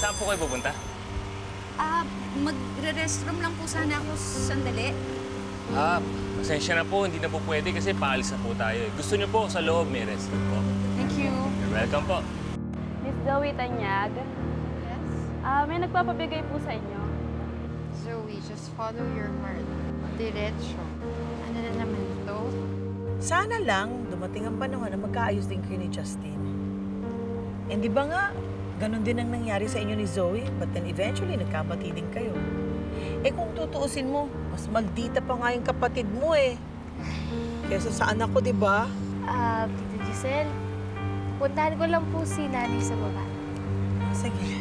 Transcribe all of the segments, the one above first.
Saan po kayo pupunta? Magre-restroom lang po sana ako sandali. Pasensya na po. Hindi na po pwede kasi paalis na po tayo. Gusto niyo po sa loob may restroom po. Thank you. You're welcome po. Miss Zoe Tanyag, Yes? may nagpapabigay po sa inyo. Zoe, just follow your heart. Diretso. Ano na naman to? Sana lang dumating ang panahon na magkaayos din kayo ni Justin. And di ba nga, ganun din ang nangyari sa inyo ni Zoe, but then eventually nagkabati din kayo. Eh kung tutuusin mo, mas maldita pa nga yung kapatid mo eh. Kesa sa anak ko, di ba? Tita Giselle, puntahan ko lang po si Nanay sa baba. Sige.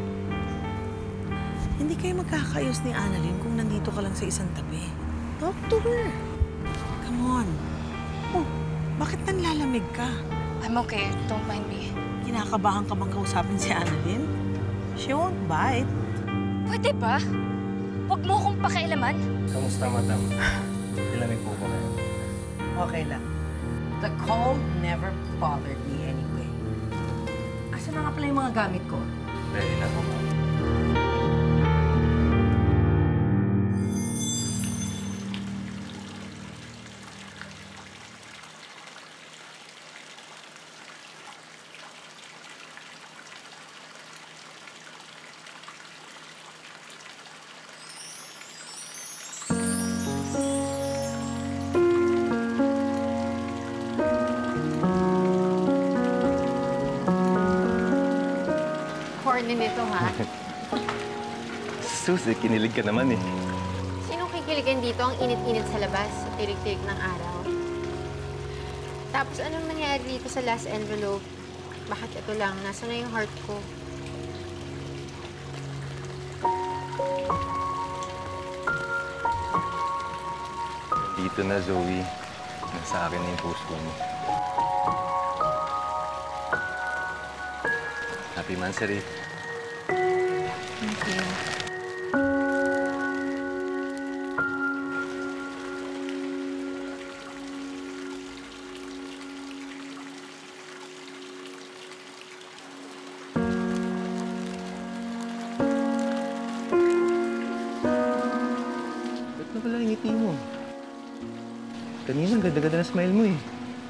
Hindi kayo magkakaayos ni Annalyn kung nandito ka lang sa isang tabi. Talk to her. Come on. Oh, bakit nanlalamig ka? I'm okay. Don't mind me. Kinakabahan ka bang kausapin si Annalyn? She won't bite. Pwede ba? Huwag mo akong pakialaman. Kamusta, madam? Ilamig po ba kayo? Okay lang. The cold never bothered me anyway. Asa na nga pala yung mga gamit ko? Ready na po, ma'am. Corny nito, ha? Sus, kinilig ka naman eh. Sinong kikiligan dito ang init-init sa labas sa tirik-tirik ng araw? Tapos anong nangyari dito sa last envelope? Bakit ito lang? Nasaan na yung heart ko? Dito na, Zoe. Nasa akin na yung puso mo. Happy Mansari. Thank you. Ba't na pala yung ngiti mo? Kanina, ganda-ganda na smile mo eh.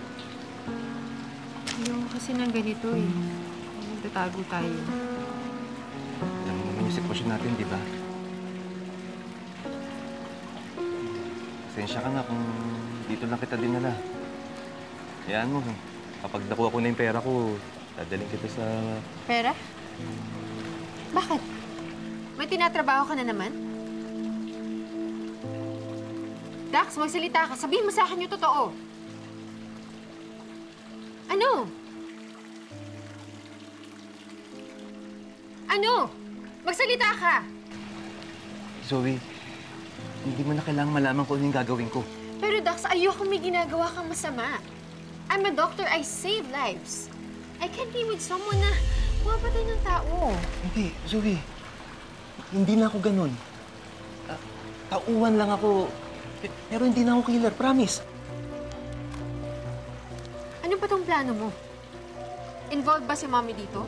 Ayoko kasi ng ganito eh. Nagtatago tayo. Alam mo naman yung sitwasyon natin, di ba? Pasensya ka na kung dito lang kita dinala. Hayaan mo, kapag nakuha ko na yung pera ko, dadaling kita sa... Pera? Bakit? May tinatrabaho ka na naman? Dax, magsalita ka. Sabihin mo sa akin yung totoo. Ano? Ano? Magsalita ka! Zoe, hindi mo na kailangang malaman kung ano yung gagawin ko. Pero Dax, ayoko may ginagawa kang masama. I'm a doctor. I save lives. I can't be with someone na pumapatay ng tao. Hindi, Zoe. Hindi na ako ganun. Tauhan lang ako. Pero hindi na ako killer, promise. Ano ba tong plano mo? Involved ba si Mommy dito?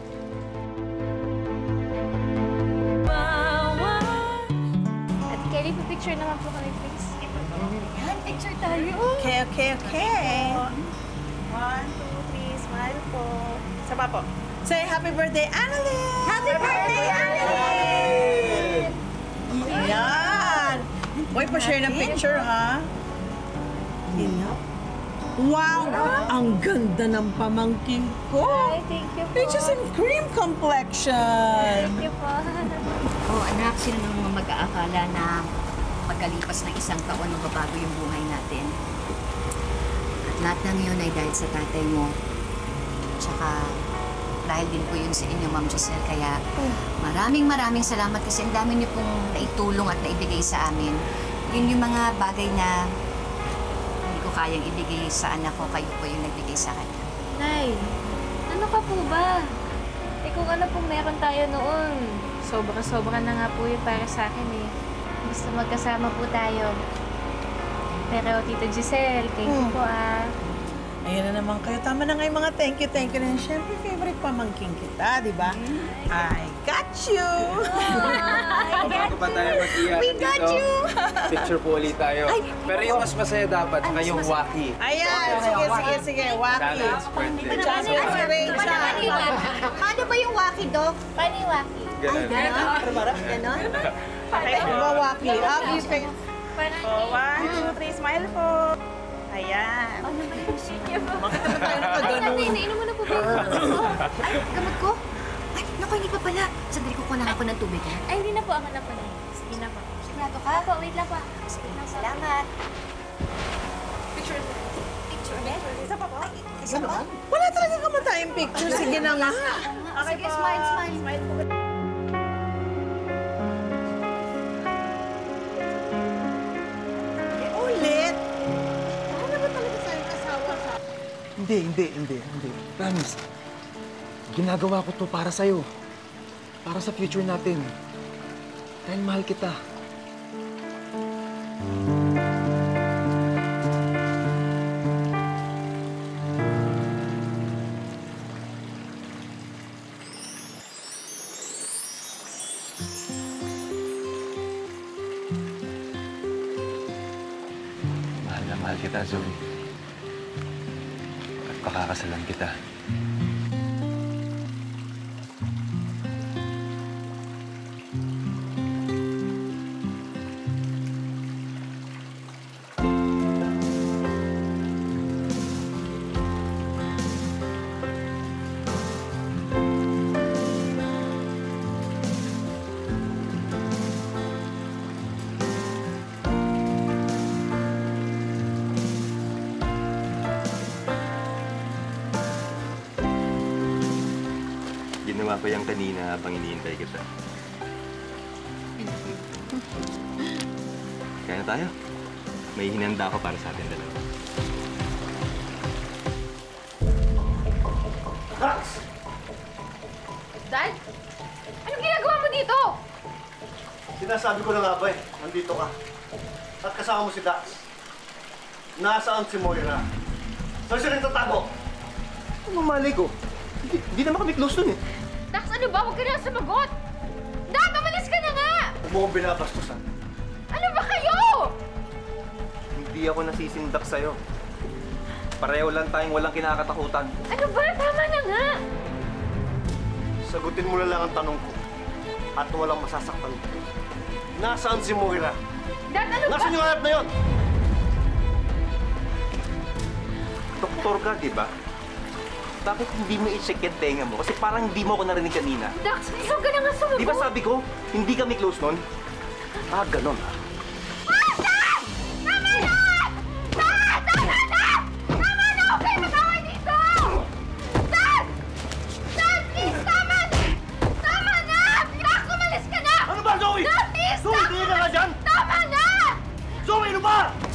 At Kelly, pa-picture naman po kami, please. Yan, picture tayo. Okay, okay, okay. 1, 2, 3, smile po. Sama po. Say happy birthday, Annalyn! Happy birthday, Annalyn! Yan! Uy, pa-share ng picture, ha? Yan. Wow! Ang ganda ng pamangkin ko! Hi, thank you po. Peaches and cream complexion! Thank you po. Oh, anak, sino nang mga mag-aakala na pagkalipas ng isang taon magbabago yung buhay natin? At lahat ng yun ay dahil sa tatay mo. Tsaka dahil din po yun sa inyo, Ma'am Giselle. Kaya maraming salamat kasi ang dami niyo pong naitulong at naibigay sa amin. Yun yung mga bagay na hindi ko kayang ibigay sa anak ko. Kayo po yung nagbigay sa kanya. Nay, ano ka po ba? Eh kung ano pong meron tayo noon, sobra-sobra na nga po yun para sa akin eh. Gusto magkasama po tayo. Pero Tito Giselle, thank you po ah. Ayan na naman kayo. Tama na nga yung mga thank you na yan. Siyempre, favorite pamangking kita, di ba? I got you! Bago pa tayo mag-iyak We got dito, you! picture po ulit tayo. Pero yung mas masaya dapat, saka yung wacky. Ayan! Sige. Waki. Challenge birthday. Champion si Rachel. Paano ba yung waki, Doc? Paano yung waki? Ganun. Ganon? Okay, Waki. Okay. Parang... 1, 2, 3, smile po. Ayan. Bakit naman tayo nakaganon? Nainom mo na po ba? Ay, gamot ko? Ay, naku, hindi pa pala. Sandali ko lang ako ng tubig, ha? Ay, hindi na po. Ako na po na. Sige na po. Sigurado ka? Ako, wait lang po. Sige na, salamat. Picture ulit? Isa pa po. Isa pa? Wala talaga kamatayang picture. Sige na nga. Sige, smile. Smile po. Ulit. Ano ba talaga sa'yo kasawa sa... Hindi. Promise. Ginagawa ko to para sa'yo. Para sa future natin. Dahil mahal kita. Mahal na mahal kita, Zoe. At pakakasalan kita. Ginawa ko yung kanina habang iniintay kita. Kaya na tayo. May hinanda ako para sa atin dalawa. Dad? Anong ginagawa mo dito? Sinasabi ko na nga ba eh, nandito ka. At kasama mo si Dax. Nasaan si Moira? Saan siya rin tatago? Ano mali ko? Hindi naman kami close nun eh. Dax, ano ba? Huwag ka na sumagot! Dad, umalis ka na nga! Huwag mo kong binabastusan. Ano ba kayo? Hindi ako nasisindak sa'yo. Pareho lang tayong walang kinakatakutan. Ano ba? Tama na nga! Sagutin mo na lang ang tanong ko. At walang masasaktan ko. Nasaan si Moira? Dad, ano ba? Nasaan yung hanap na yon? Doktor ka, di ba? Bakit hindi mo i-check yung tenga mo? Kasi parang hindi mo ako narinig kanina. Dax, please huwag ka na nga sumagot! Di ba sabi ko, hindi kami close nun? Ah, ganon ah. Huwag kayo mag-away dito! Dad! Dad, please, tama na! Tama na! Dax, umalis ka na! Ano ba, Zoe? Dad, please, Zoe, tingin ka nga dyan! tama na! Zoe, ano ba?